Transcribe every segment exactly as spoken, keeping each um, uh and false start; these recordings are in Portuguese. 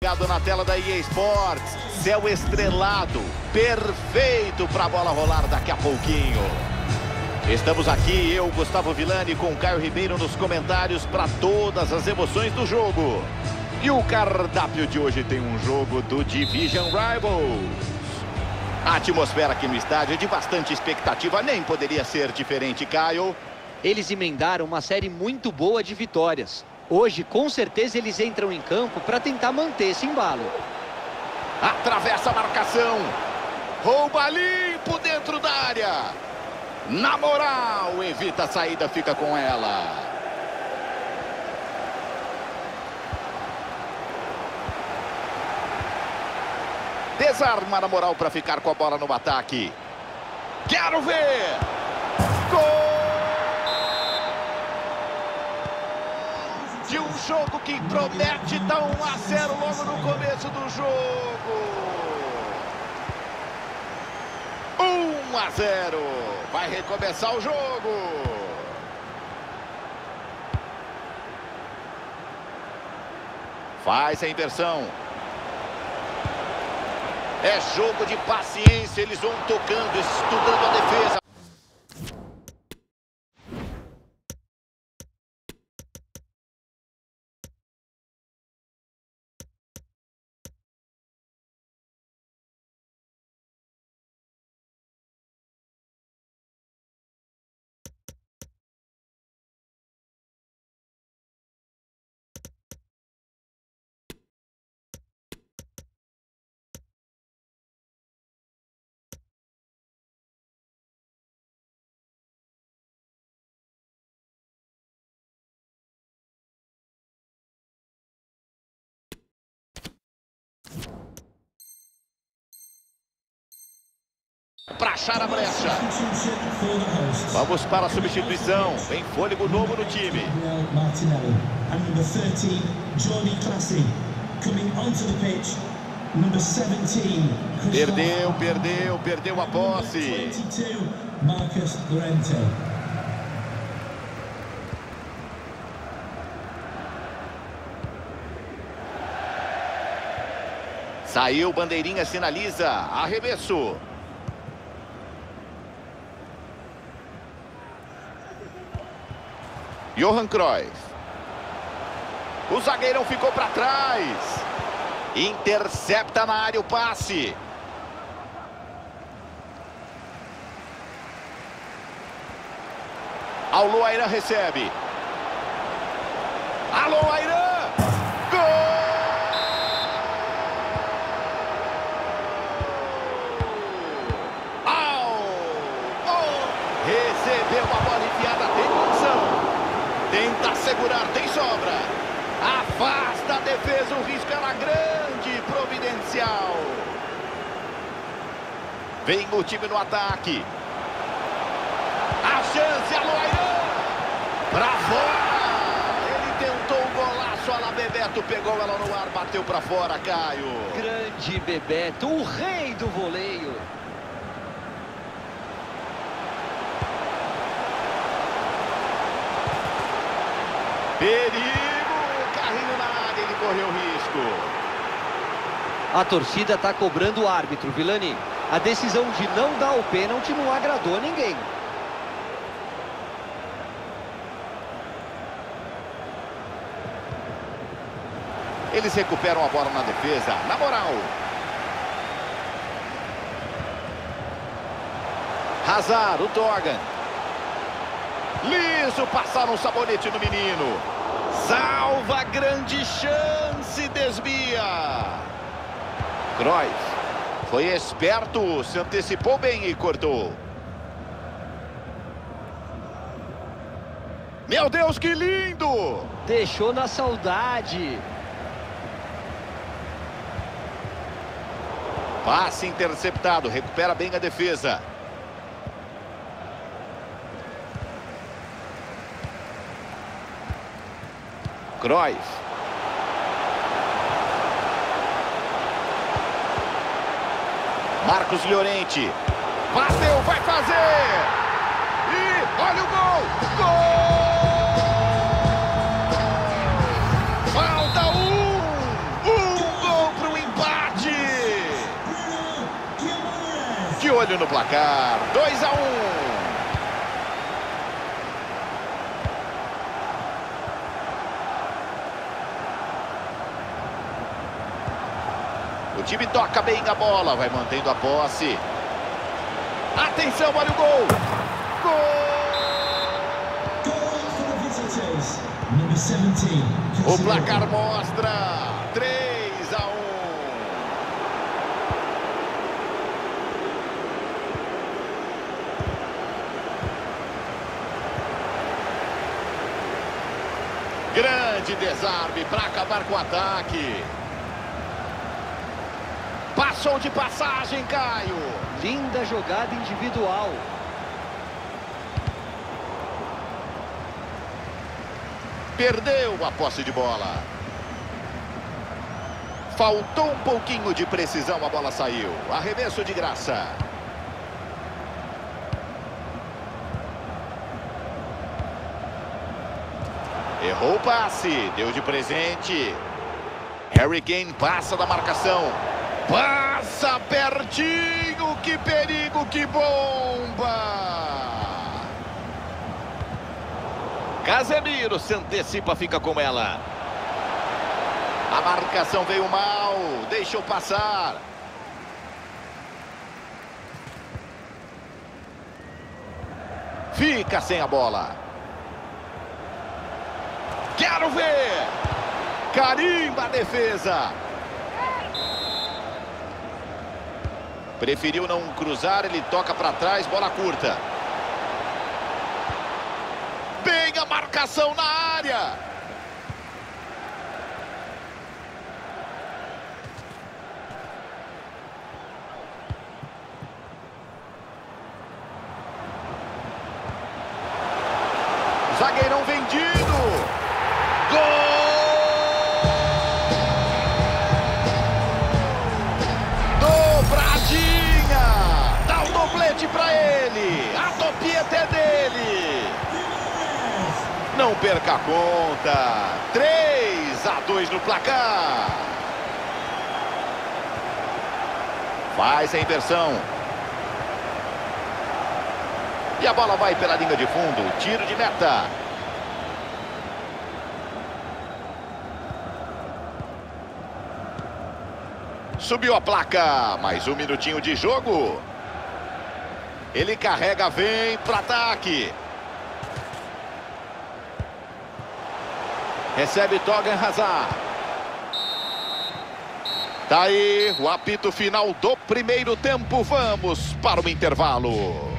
Na tela da E A Sports, céu estrelado, perfeito para a bola rolar daqui a pouquinho. Estamos aqui, eu, Gustavo Villani, com Caio Ribeiro nos comentários para todas as emoções do jogo. E o cardápio de hoje tem um jogo do Division Rivals. A atmosfera aqui no estádio é de bastante expectativa, nem poderia ser diferente, Caio. Eles emendaram uma série muito boa de vitórias. Hoje, com certeza, eles entram em campo para tentar manter esse embalo. Atravessa a marcação. Rouba limpo dentro da área. Na moral, evita a saída, fica com ela. Desarma na moral para ficar com a bola no ataque. Quero ver. Gol! De um jogo que promete dar um a zero logo no começo do jogo. um a zero. Vai recomeçar o jogo. Faz a inversão. É jogo de paciência. Eles vão tocando, estudando a defesa. Para achar a brecha. Vamos para a substituição. Vem fôlego novo no time. Perdeu, perdeu, perdeu a posse. Saiu, bandeirinha sinaliza. Arremesso. Johan Cruyff. O zagueirão ficou para trás. Intercepta na área o passe. Alô, Airan recebe. Alô, Airan. Gol! Au! Oh! Recebeu a bola enfiada, tem condição. Tenta segurar, tem sobra. Afasta a defesa, o risco era grande, providencial. Vem o time no ataque. A chance, alô, Airan. Pra fora. Ele tentou um golaço, a lá Bebeto pegou ela no ar, bateu pra fora, Caio. Grande Bebeto, o rei do voleio. Perigo, carrinho na área, ele correu risco. A torcida está cobrando o árbitro, Villani. A decisão de não dar o pênalti não agradou a ninguém. Eles recuperam a bola na defesa, na moral. Hazard, o Torgan. Liso, passaram um sabonete no menino. Salva, grande chance, desvia. Cruyff foi esperto, se antecipou bem e cortou. Meu Deus, que lindo! Deixou na saudade. Passe interceptado, recupera bem a defesa. Cruyff. Marcos Llorente. Bateu, vai fazer! E olha o gol! Gol! Falta um! Um gol olho no placar. dois a um. O time toca bem a bola, vai mantendo a posse. Atenção, olha o gol! Gol! O placar mostra três a um. Grande desarme para acabar com o ataque. Passou de passagem, Caio. Linda jogada individual. Perdeu a posse de bola. Faltou um pouquinho de precisão, a bola saiu. Arremesso de graça. Errou o passe, deu de presente. Harry Kane passa da marcação. Passa pertinho, que perigo, que bomba! Casemiro se antecipa, fica com ela. A marcação veio mal, deixou passar. Fica sem a bola. Quero ver! Carimba a defesa. Preferiu não cruzar, ele toca para trás, bola curta. Bem a marcação na área. Zagueirão vendido. Gol! Para ele, a topieta é dele. Não perca a conta. três a dois no placar. Faz a inversão. E a bola vai pela linha de fundo. Tiro de meta. Subiu a placa. Mais um minutinho de jogo. Ele carrega, vem para ataque. Recebe Torgan Hazard. Tá aí o apito final do primeiro tempo. Vamos para o intervalo.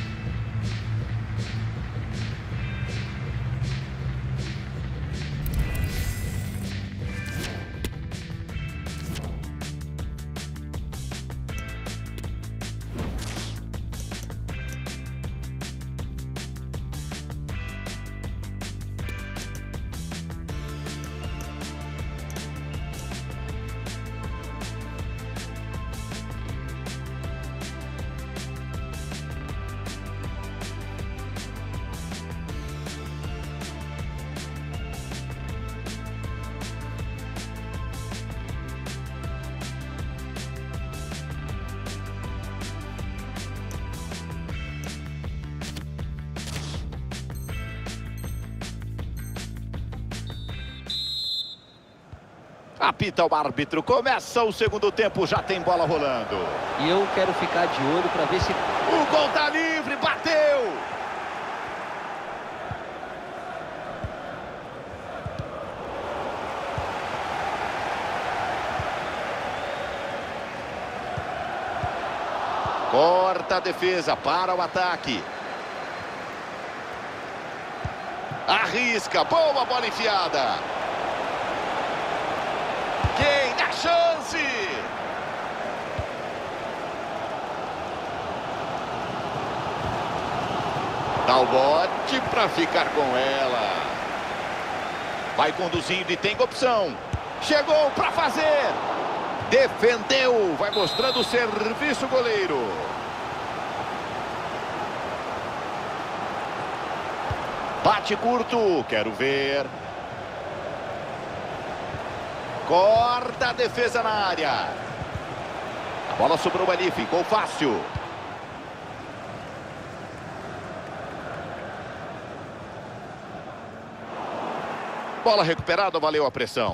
Apita o árbitro, começa o segundo tempo, já tem bola rolando. E eu quero ficar de olho para ver se... O gol tá livre, bateu! Corta a defesa, para o ataque. Arrisca, boa bola enfiada. Quem dá chance? Dá o bote para ficar com ela. Vai conduzindo e tem opção. Chegou para fazer. Defendeu. Vai mostrando o serviço goleiro. Bate curto. Quero ver. Corta a defesa na área. A bola sobrou ali, ficou fácil. Bola recuperada, valeu a pressão.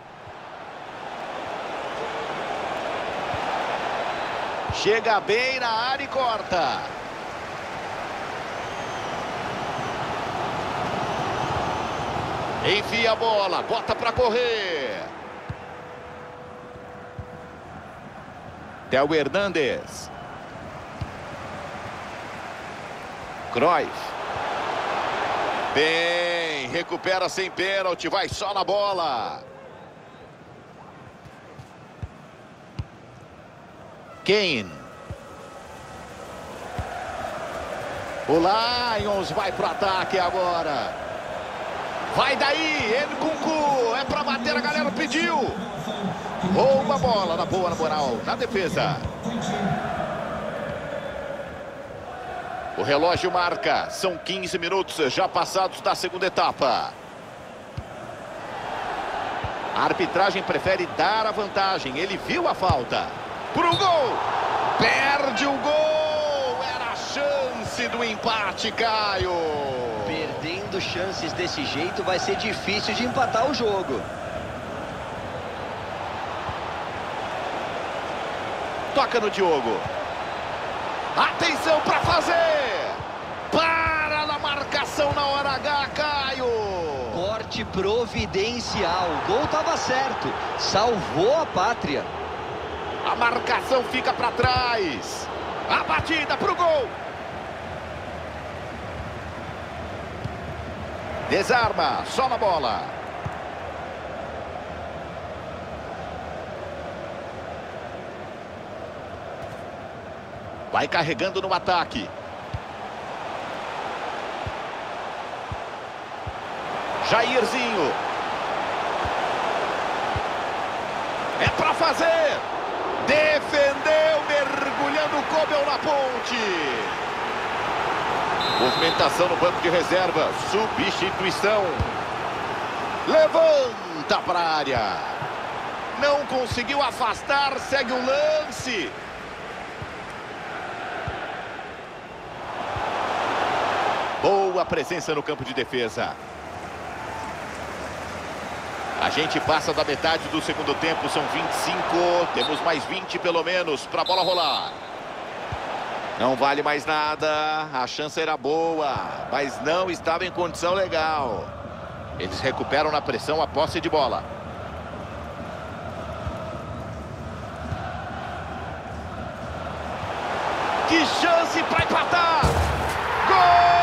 Chega bem na área e corta. Enfia a bola, bota para correr. Theo Hernandes. Cruyff. Bem, recupera sem pênalti, vai só na bola. Kane. O Lions vai pro ataque agora. Vai daí, ele com o cu, é pra bater, a galera pediu. Rouba a bola, na boa, na moral, na defesa. O relógio marca, são quinze minutos já passados da segunda etapa. A arbitragem prefere dar a vantagem, ele viu a falta. Pro gol, perde o gol, era a chance do empate, Caio. Perdendo chances desse jeito vai ser difícil de empatar o jogo. Toca no Diogo. Atenção para fazer. Para na marcação na hora H, Caio. Corte providencial. O gol estava certo. Salvou a pátria. A marcação fica para trás. A batida para o gol. Desarma, só na bola. Vai carregando no ataque. Jairzinho. É para fazer. Defendeu, mergulhando, coube na ponte. Movimentação no banco de reserva. Substituição. Levanta para a área. Não conseguiu afastar. Segue o lance. Boa presença no campo de defesa. A gente passa da metade do segundo tempo. São vinte e cinco. Temos mais vinte pelo menos para a bola rolar. Não vale mais nada, a chance era boa, mas não estava em condição legal. Eles recuperam na pressão a posse de bola. Que chance para empatar! Gol!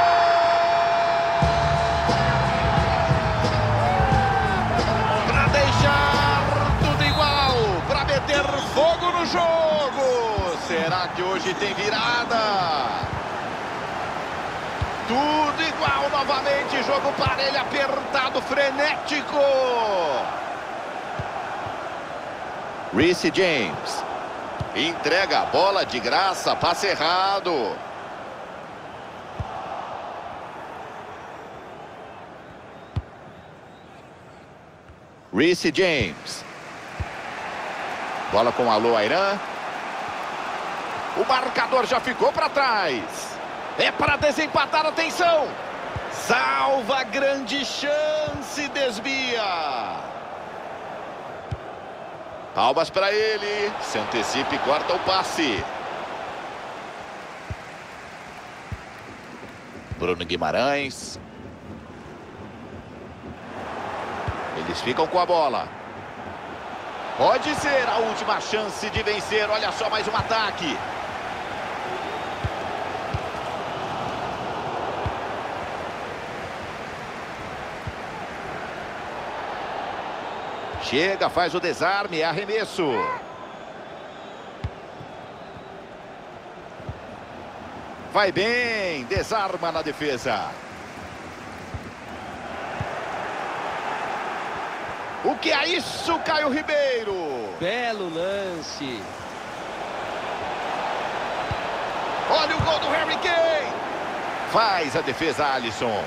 Para deixar tudo igual, para meter fogo no jogo. Será que hoje tem virada? Tudo igual novamente, jogo parelho, apertado, frenético. Reece James. Entrega a bola de graça, passe errado. Reece James. Bola com Alô Airan. O marcador já ficou para trás. É para desempatar, atenção. Salva, grande chance, desvia. Palmas para ele. Se antecipa e corta o passe. Bruno Guimarães. Eles ficam com a bola. Pode ser a última chance de vencer. Olha só, mais um ataque. Chega, faz o desarme, arremesso. Vai bem, desarma na defesa. O que é isso, Caio Ribeiro? Belo lance. Olha o gol do Harry Kane. Faz a defesa, Alisson.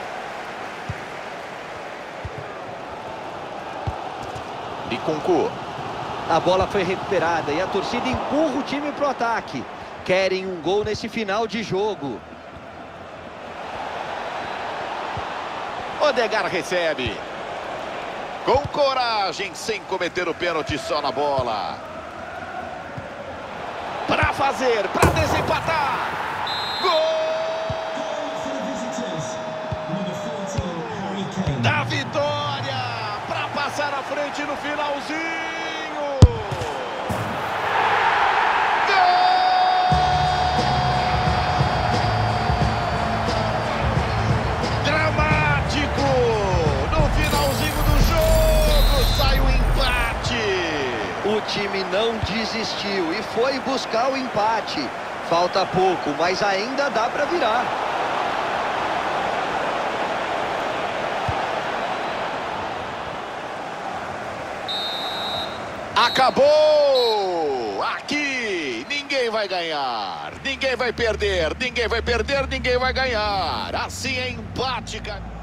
Nkunku. A bola foi recuperada e a torcida empurra o time para o ataque. Querem um gol nesse final de jogo. Odegaard recebe. Com coragem, sem cometer o pênalti, só na bola. Para fazer, para desempatar. Gol! Da vitória, para passar à frente no finalzinho. Gol! Dramático! No finalzinho do jogo, sai o empate. O time não desistiu e foi buscar o empate. Falta pouco, mas ainda dá para virar. Acabou! Aqui ninguém vai ganhar, ninguém vai perder, ninguém vai perder, ninguém vai ganhar. Assim é empate, cara.